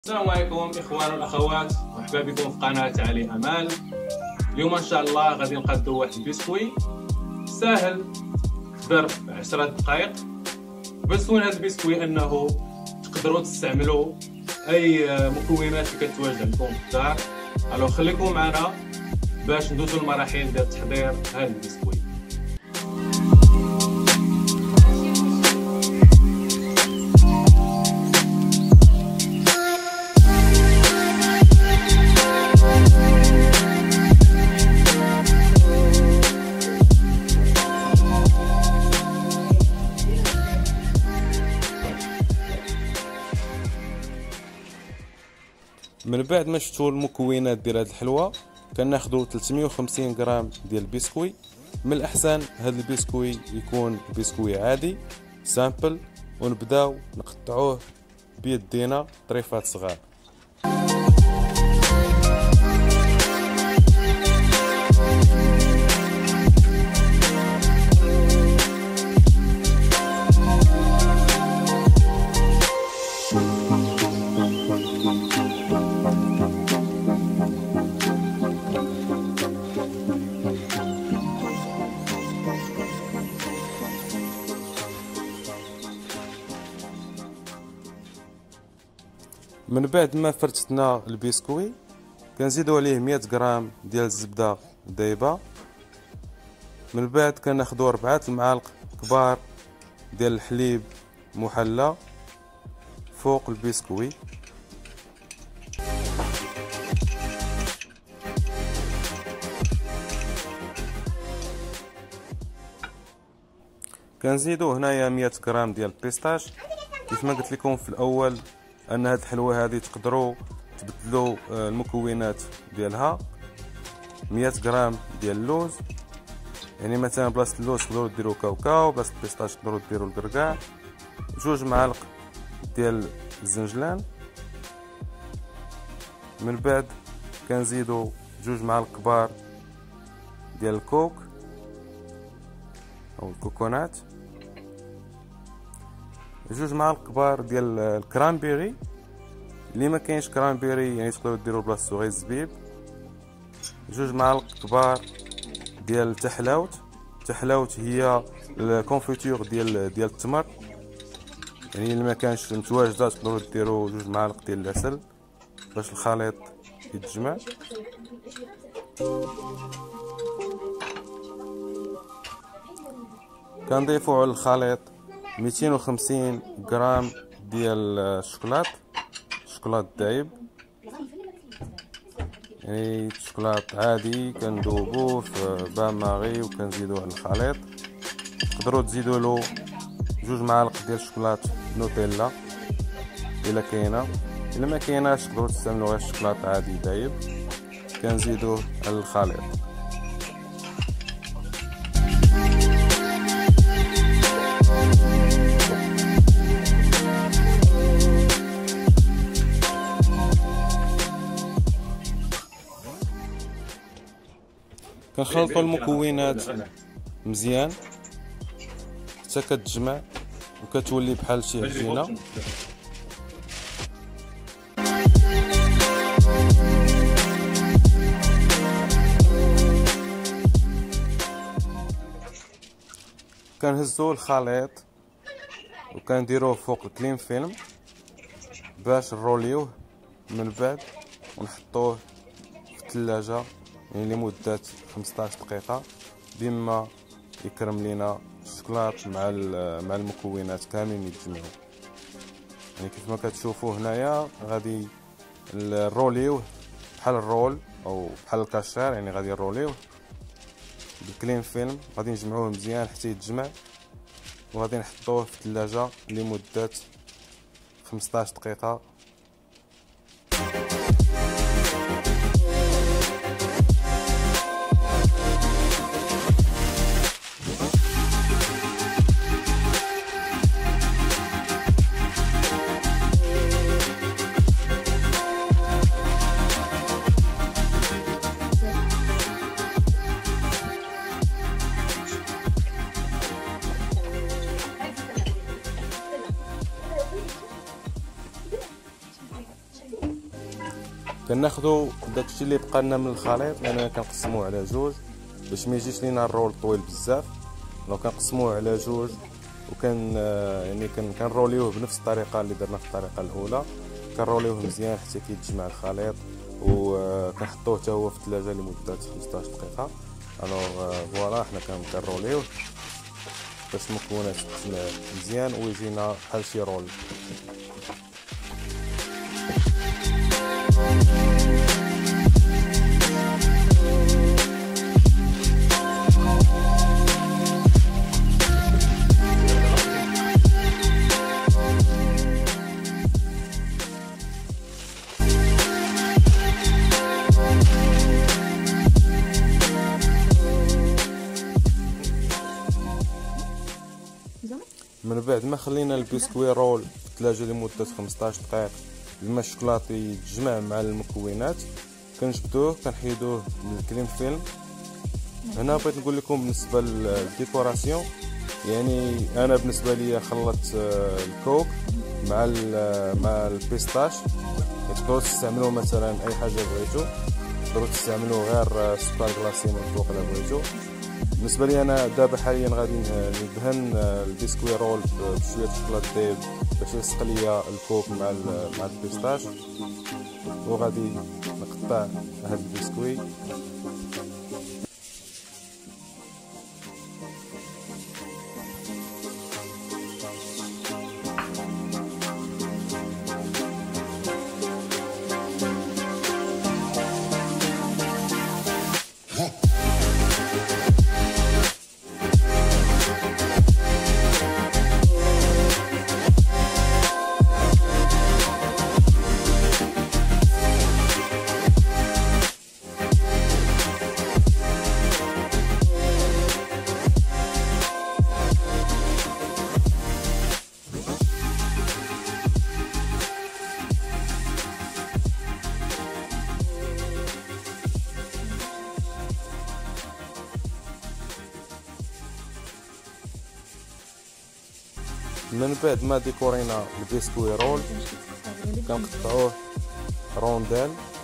السلام عليكم اخوان والاخوات، مرحبا بكم في قناه علي امال. اليوم ان شاء الله غادي نقادو واحد البسكوي ساهل تدار في 10 دقائق. بس وين هذا البسكوي انه تقدروا تستعملوا اي مكونات اللي كتواجد عندكم في الدار. الو خليكم معنا باش ندوزو المراحل ديال تحضير هذا البسكوي. من بعد ما شفتوا المكونات ديال هذه الحلوه كناخذوا 350 غرام ديال البسكوي. من الاحسن هذا البسكوي يكون بسكوي عادي سامبل، ونبداو نقطعوه بيدينا طريفات صغار. من بعد ما فرتنا البسكوي كنزيدو عليه 100 غرام ديال الزبده دايبه. من بعد كناخذوا 4 المعالق كبار ديال الحليب محلى فوق البسكوي. كنزيدو هنايا 100 غرام ديال البيستاش. كيف ما قلت لكم في الاول ان هاد الحلوه هذه تقدروا تبدلوا المكونات ديالها. 100 غرام ديال اللوز، يعني مثلا بلاصه اللوز تقدروا ديروا كاوكاو، بلاصه البيستاش تقدروا ديروا الكركاع. 2 معالق ديال الزنجلان. من بعد كنزيدوا 2 معالق كبار ديال الكوك او الكوكونات. 2 معالق كبار ديال الكرانبيري، اللي ما كاينش كرانبيري يعني تقدروا ديروا بلاصتو غير الزبيب. 2 معالق كبار ديال التحلاوت. التحلاوت هي الكونفيتور ديال التمر، يعني اللي ما كانش متواجده تقدروا ديروا 2 معالق ديال العسل باش الخليط يتجمع. كنضيفوا على الخليط 250 غرام ديال الشوكولات دايب، يعني الشوكولات عادي كندوبوه في بان ماغي وكنزيدوه على الخليط. تقدروا تزيدوا له 2 معالق ديال الشوكولات نوتيلا الا كاينه، الا ما كايناش تقدروا تستعملوا غير الشوكولات عادي دايب. كنزيدوه على الخليط. كنخلطوا المكونات مزيان حتى كتجمع وكتولي بحال شي عجينه. كنهزوا الخليط وكنديروه فوق الكلين فيلم باش نروليوه. من بعد ونحطوه في الثلاجه يعني لمدة 15 دقيقة بما يكرم لينا الشوكولات مع المكونات كاملين يتجمعوا. يعني كيف ما كتشوفوا هنايا غادي نروليوه بحال الرول او بحال الكاشير، يعني غادي نروليوه بالكلين فيلم، غادي نجمعوه مزيان حتى يتجمع، وغادي نحطوه في الثلاجة لمدة 15 دقيقة. كناخذوا داكشي اللي بقى لنا من الخليط لاننا كنقسموه على جوج باش ما يجيش لينا الرول طويل بزاف. لو كنقسموه على جوج وكان يعني كنروليوه بنفس الطريقه اللي درنا في الطريقه الاولى، كنروليوه مزيان حتى كيتجمع الخليط، وكنحطوه حتى هو في الثلاجه لمده 15 دقيقه. الوغ فوالا حنا كنروليوه باش المكونات تجمع مزيان ويجينا بحال شي رول. من بعد ما خلينا البسكوي رول في الثلاجه لمده 15 دقيقه لما الشوكولاتي يتجمع مع المكونات، كنجبدوه كنحيدوه من الكلين فيلم. هنا بغيت نقول لكم بالنسبه للديكوراسيون، يعني انا بالنسبه لي خلطت الكوك مع البيستاش. تقدروا تستعملوا مثلا اي حاجه بغيتو، تقدروا تستعملوا غير سكر كلاصي من فوق الا بغيتو. بالنسبه لي انا دابا حاليا غادي ندهن البسكوي رول بشويه شوكولات ديب باش يلصق ليا الكوك مع البيستاش، وغادي نقطع هاد البسكوي. من بعد ما ديكورينا البسكوي رول كنقطعوه رونديل